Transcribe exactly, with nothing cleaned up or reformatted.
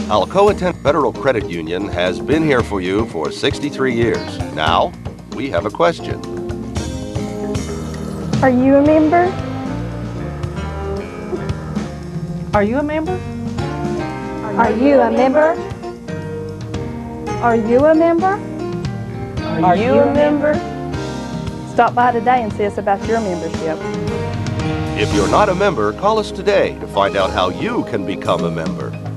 Alcoa Federal Credit Union has been here for you for sixty-three years. Now, we have a question. Are you a member? Are you a member? Are you a member? Are you a member? Are you a member? Stop by today and see us about your membership. If you're not a member, call us today to find out how you can become a member.